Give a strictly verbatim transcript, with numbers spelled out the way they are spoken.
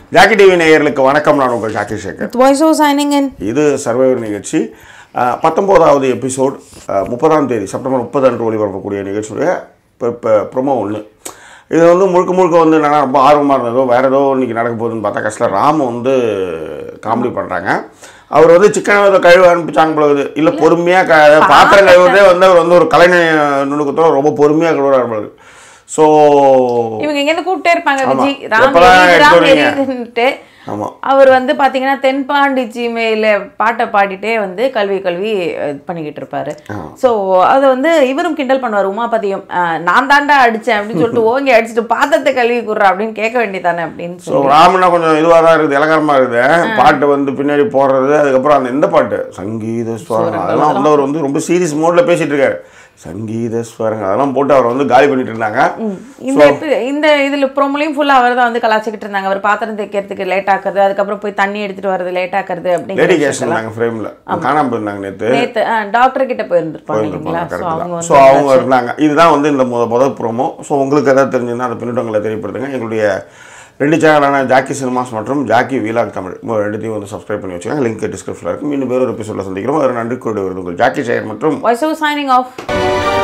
Jackie TV நேயர்களுக்கு வணக்கம். நான் உங்கள் Jackie Sekar. Voice over signing in. இது சர்வைவர் நிகழ்ச்சி பத்தொம்போதாவது எபிசோட் முப்பதாம் தேதி செப்டம்பர் முப்பது அன்று ஒளிபரப்பக்கூடிய நிகழ்ச்சியுடைய இப்போ இப்போ ப்ரொமோ ஒன்று. இது வந்து முழுக்க முழுக்க வந்து என்னன்னா ரொம்ப ஆர்வமாக இருந்ததோ வேறு ஏதோ இன்றைக்கி நடக்க போகுதுன்னு பார்த்தா கஷ்டம். ராம் வந்து காமெடி பண்ணுறாங்க. அவர் வந்து சிக்கன் கழுவ அனுப்பிச்சாங்க போகுது இல்லை பொறுமையாக க பாத்திரம் கழுவுறதே வந்து அவர் வந்து ஒரு கலை நுணுக்கத்தோட ரொம்ப பொறுமையாக கழுவுறாரு. ஸோ இவங்க எங்கேருந்து கூப்பிட்டே இருப்பாங்க விஜய் ராம். அவர் வந்து பார்த்தீங்கன்னா தென்பாண்டி சீமையில் பாட்டை பாடிட்டே வந்து கல்வி கல்வி பண்ணிக்கிட்டு இருப்பாரு. ஸோ அதை வந்து இவரும் கிண்டல் பண்ணுவார். உமாபதியும் நான் தாண்டா அடித்தேன் அப்படின்னு சொல்லிட்டு ஓங்கி அடிச்சுட்டு பாத்திரத்தை கல்வி கூடுறா அப்படின்னு கேட்க வேண்டியதானே அப்படின்னு ஸோ ராமனா கொஞ்சம் இதுவாக தான் இருக்குது, இலக்காரமாக இருக்குது. பாட்டு வந்து பின்னாடி போடுறது, அதுக்கப்புறம் அந்த இந்த பாட்டு சங்கீத ஸ்வரம் அதெல்லாம் வந்து அவர் வந்து ரொம்ப சீரியஸ் மோடில் பேசிகிட்டு இருக்காரு. சங்கீத ஸ்வரங்கள் அதெல்லாம் போட்டு அவர் வந்து காலி பண்ணிட்டு இருந்தாங்க. இந்த இந்த இதில் ப்ரோமோலையும் ஃபுல்லாக அவர் தான் வந்து கலாச்சிக்கிட்டு இருந்தாங்க. அவர் பாத்திரம் தைக்கிறதுக்கு லேட் ஆக்குறது, அதுக்கப்புறம் போய் தண்ணி எடுத்துட்டு வர்றது லேட் ஆக்குறது அப்படிங்கிறாங்க. ஃப்ரேமில் காணாமல் போயிருந்தாங்க நேற்று நேற்று டாக்டர் கிட்ட போயிருந்துருப்பாங்க. ஸோ அவங்க இருந்தாங்க. இதுதான் வந்து இந்த முத முதல் ப்ரோமோ. ஸோ உங்களுக்கு எதாவது தெரிஞ்சுன்னா அந்த பின்னூட்டங்களை தெரியப்படுத்துங்க. எங்களுடைய ரெண்டு சேனலான ஜாக்கி சினிமாஸ் மற்றும் ஜாக்கி வீலாக் தமிழ் ரெண்டுத்தையும் வந்து சப்ஸ்கிரைப் பண்ணி வச்சுக்கோங்க. லிங்க் டிஸ்கிரிப்ஷனில் இருக்கும். இன்னும் வேறு ஒரு எபிசோடில் சந்திக்கிறோம். ஒரு நன்றி கூடிய வருது உங்கள் ஜாக்கிசேகர் மற்றும் வாய்ஸ் ஓவர் சைனிங் ஆஃப்.